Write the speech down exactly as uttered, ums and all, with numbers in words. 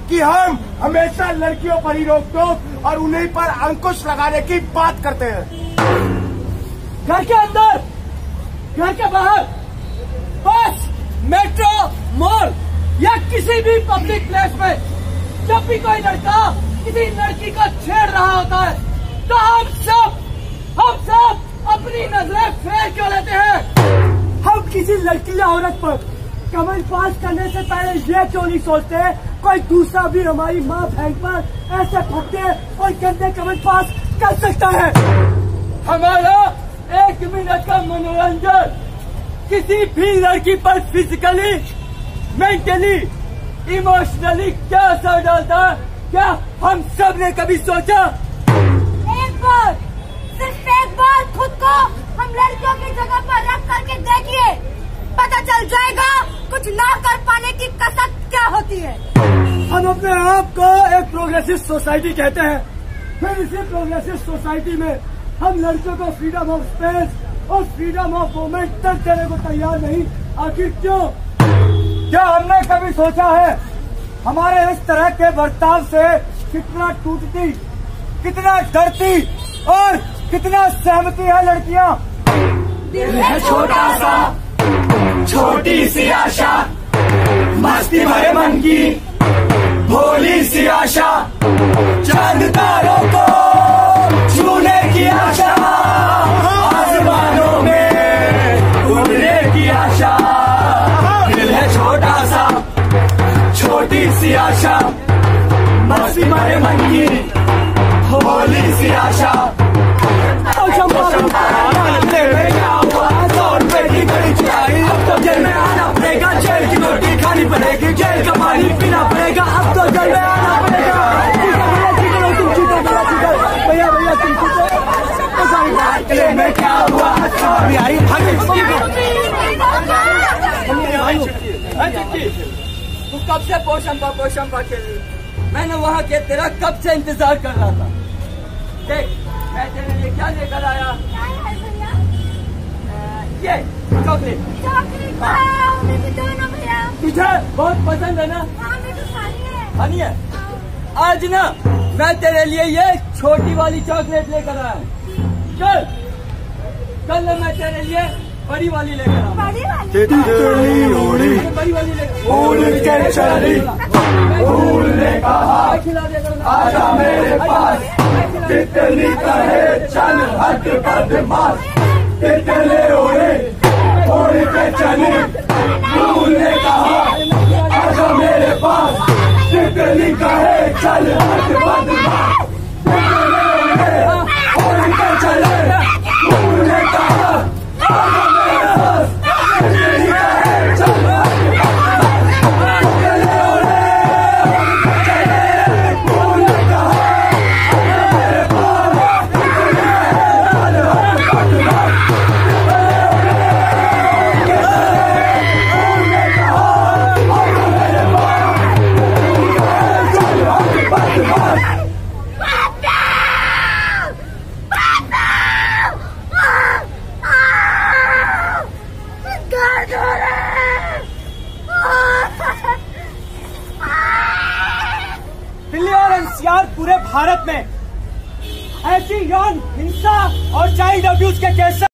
कि हम हमेशा लड़कियों पर ही रोक टोक और उन्हीं पर अंकुश लगाने की बात करते हैं। घर के अंदर, घर के बाहर, बस मेट्रो, मॉल या किसी भी पब्लिक प्लेस में जब भी कोई लड़का किसी लड़की को छेड़ रहा होता है तो हम सब हम सब अपनी नजरें फेर क्यों लेते हैं? हम किसी लड़की या औरत पर कमेंट पास करने से पहले ये क्यों नहीं सोचते कोई दूसरा भी हमारी माँ बहन पर ऐसे फटके और गंदे कमेंट पास कर सकता है? हमारा एक मिनट का मनोरंजन किसी भी लड़की पर फिजिकली, मेंटली, इमोशनली क्या असर डालता है, क्या हम सब ने कभी सोचा? एक बार, सिर्फ एक बार खुद को हम लड़कियों की जगह पर रख करके देखिए, पता चल जाएगा कुछ ना कर पाने की कसक क्या होती है। हम अपने आप को एक प्रोग्रेसिव सोसाइटी कहते हैं, फिर इसी प्रोग्रेसिव सोसाइटी में हम लड़कियों को फ्रीडम ऑफ स्पेस और फ्रीडम ऑफ मूवमेंट तक देने को तैयार नहीं। आखिर क्यों? क्या हमने कभी सोचा है हमारे इस तरह के बर्ताव से कितना टूटती, कितना डरती और कितना सहमती है लड़कियां? दिल है छोटा सा, छोटी सी आशा, मस्ती भरे मन की भोली सी आशा, चांद तारों को छूने की आशा, आसमानों में उड़ने की आशा। दिल है छोटा सा, छोटी सी आशा, मस्ती भरे मन की भोली सी आशा। जेल में आना पड़ेगा, जेल की रोटी खानी पड़ेगी, जेल का पानी पीना पड़ेगा, अब तो जेल में आना पड़ेगा। भैया भैया तुम में क्या हुआ? तू कब से पोशंपा पोशंपा खेल रही? मैंने वहाँ के तेरा कब से इंतजार कर रहा था। देख मैं तेरे लिए क्या लेकर आया, ये चॉकलेट। चॉकलेट भैया, तुझे बहुत पसंद है ना? हाँ, मैं तो खानी है। खानी है? आज ना मैं तेरे लिए ये छोटी वाली चॉकलेट लेकर आया। चल कल मैं तेरे लिए बड़ी वाली लेकर आया। बड़ी वाली? बड़ी वाली लेकर उड़ के चली, उड़ने का हाथ आजा मेरे पास, तितली कहे चल हट बदमाश, तितली उड़े उड़ के चली, उड़ने का हाथ आजा मेरे पास, तितली कहे चल हट बदमाश, उड़ के चले, उड़ने का हाथ आजा मेरे पास, तितली कहे चल हट दिल्ली और एनसीआर पूरे भारत में ऐसी यौन हिंसा और चाइल्ड अब्यूज के केस